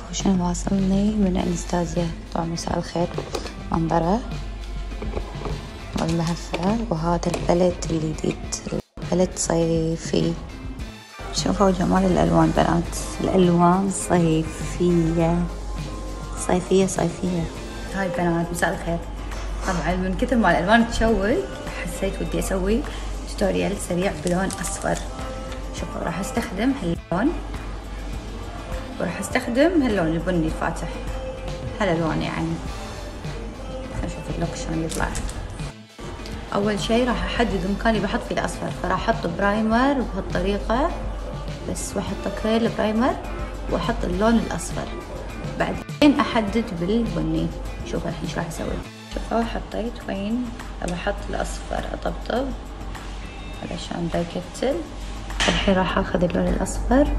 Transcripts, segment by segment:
شوفوا شنو واصلني من انستازيا. طبعا مساء الخير، منظرة والمهفة، وهذا البلد الجديد، بلد صيفي. شوفوا جمال الألوان بنات، الألوان صيفية صيفية صيفية. هاي بنات مساء الخير. طبعا من كثر ما الألوان تشوق حسيت ودي أسوي توتوريال سريع بلون أصفر. شوفوا راح أستخدم هاللون، وراح أستخدم هاللون البني الفاتح، هالألوان يعني. خلينا نشوف اللوك شلون يطلع. أول شي راح أحدد مكان اللي بحط فيه الأصفر، فراح أحط برايمر بهالطريقة بس، وأحط كريل برايمر وأحط اللون الأصفر، بعدين أحدد بالبني. شوفوا الحين شو راح أسوي. شوفوا حطيت وين أبى أحط الأصفر، أطبطب علشان دا يكتل. الحين راح أخذ اللون الأصفر.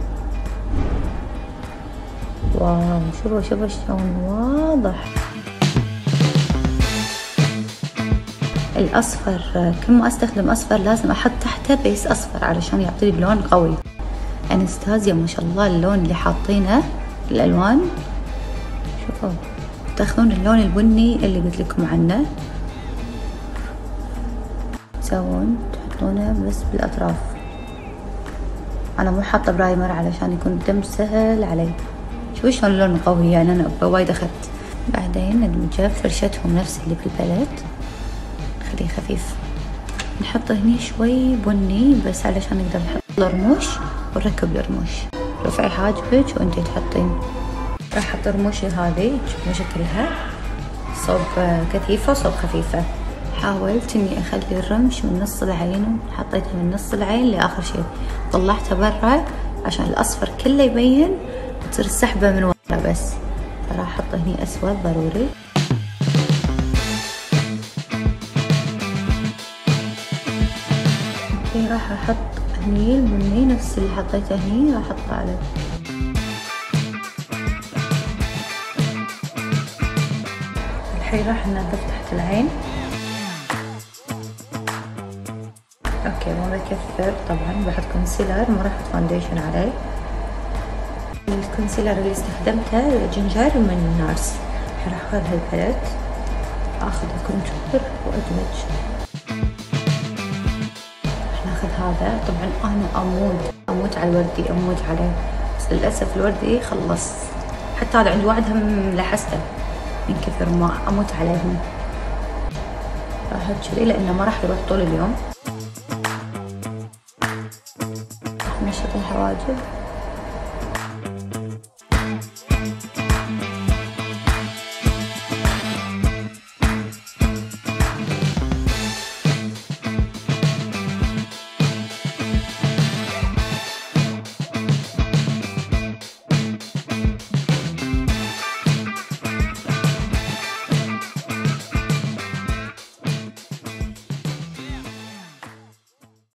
واو شوفوا شلون واضح الأصفر. كل ما أستخدم أصفر لازم أحط تحته بيس أصفر علشان يعطيني لون قوي. انستازيا ما شاء الله اللون اللي حاطينه، الألوان شوفوا. تاخذون اللون البني اللي قلت لكم عنه، تسوون تحطونه بس بالأطراف. أنا مو حاطة برايمر علشان يكون الدمج سهل علي. شوفوا شلون اللون قوي، يعني أنا وايد أخذت. بعدين ندمجه بفرشتهم نفس اللي بالبلد، خليه خفيف. نحط هني شوي بني بس علشان نقدر نحط الرموش ونركب الرموش. رفعي حاجبك وانتي تحطين. راح احط رموشي هذه، تشوفون شكلها صوب كثيفة وصوب خفيفة. حاولت اني اخلي الرمش من نص العين، حطيتها من نص العين لاخر شيء، طلعتها برا عشان الاصفر كله يبين وتصير السحبة من ورا بس. فراح احط هني اسود ضروري. راح احط هني البني نفس اللي حطيته هني، راح احطه عليه. الحين راح ننظف تحت العين. اوكي ما بكثر طبعا، بحط كونسيلر، ما راح احط فاونديشن عليه. الكونسيلر اللي استخدمته جينجر من نارس. الحين راح اخذ هالباليت، اخذ الكونتور وادمج. هذا طبعا انا اموت على الوردي، اموت عليه، بس للاسف الوردي خلص. حتى هذا عندي واحد هم لحسته من كثر ما اموت عليهم. راح اشيله لانه ما راح يروح طول اليوم. راح نشط الحواجب.